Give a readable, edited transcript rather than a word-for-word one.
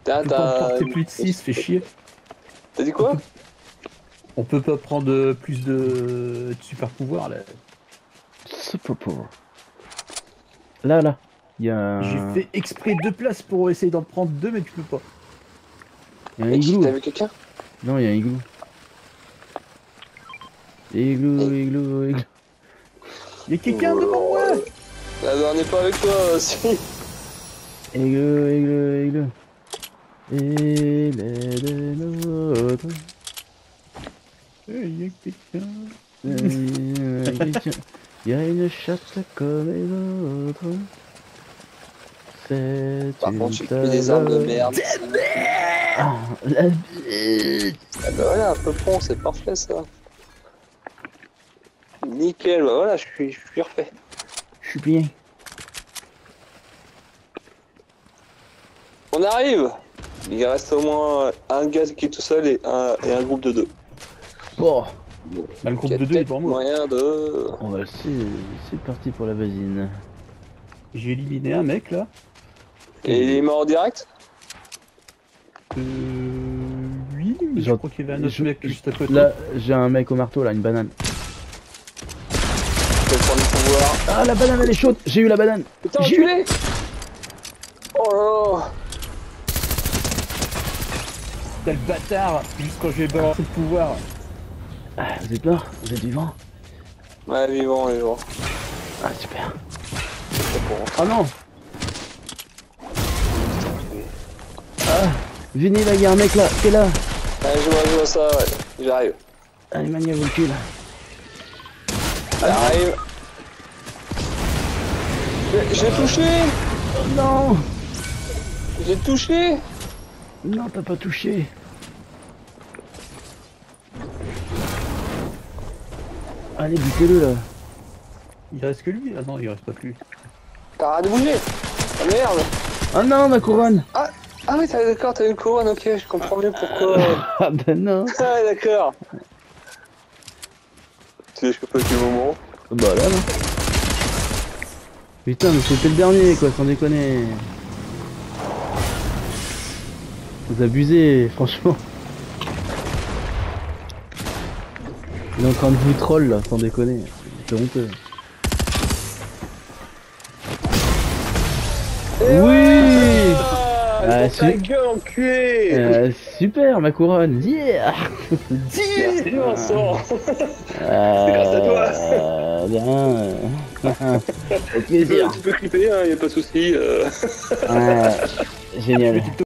T'as, On peut pas porter plus de 6, fait chier. T'as dit quoi? On peut pas prendre plus de super pouvoirs là. Super power. Là, il y a J'ai un... fait exprès 2 places pour essayer d'en prendre 2, mais tu peux pas. Il y a un Et igloo. t'as vu quelqu'un? Non, il y a un igloo. Igloo. Y'a quelqu'un devant moi. Ah bah, on n'est pas avec toi aussi. Igloo. Il est de l'autre. Y'a quelqu'un. Il y a une chatte comme les autres. C'est Par une contre, j'ai pris des armes de merde. Ah, la bite. Ah bah voilà, un peu prompt, c'est parfait ça. Nickel, bah voilà, je suis refait. Je suis bien. On arrive. Il reste au moins un gars qui est tout seul et un groupe de 2. Bon, Bah, le groupe Il y a de 2 est peut-être devant moi. moyen de... on va c'est parti pour la vasine. J'ai éliminé un mec là. Et il est mort en direct? Oui, mais je Genre, crois qu'il y avait un autre mec juste à côté. Là, j'ai un mec au marteau là, une banane. Je vais prendre le pouvoir. Ah, la banane elle est chaude. J'ai eu la banane. Putain, J'ai enculé! Oh là là! Quel bâtard. Juste quand j'ai balancé le pouvoir. Ah, vous êtes là? Vous êtes vivant? Ouais, vivant, vivant. Ah, super. C'est bon. Oh non. Ah, venez là, il y a un mec là, qui est là. Allez, je vois ça, ouais. J'arrive. Allez, mania vous le cul là. J'arrive. J'ai touché! Oh non. J'ai touché! Non, t'as pas touché. Allez, butez-le là. Il reste que lui. Ah non, il reste pas que lui. T'as rien de bouger! Ah merde! Oh non, ma couronne. Ah oui, d'accord, t'as une couronne, ok, je comprends mieux pourquoi. Ah ben non. Ah ouais, d'accord. Tu sais, je peux pas quel moment. Bah là, non. Putain, mais c'était le dernier quoi, sans déconner. Vous abusez, franchement. Il est en train de vous troll là, sans déconner. C'est honteux. Oui. Ah, ta su- gueule, enculé! Super, ma couronne. Yeah. Merci, Vincent! C'est grâce à toi! Bien. Au plaisir. Tu peux clipper, hein, y a pas de soucis. Génial.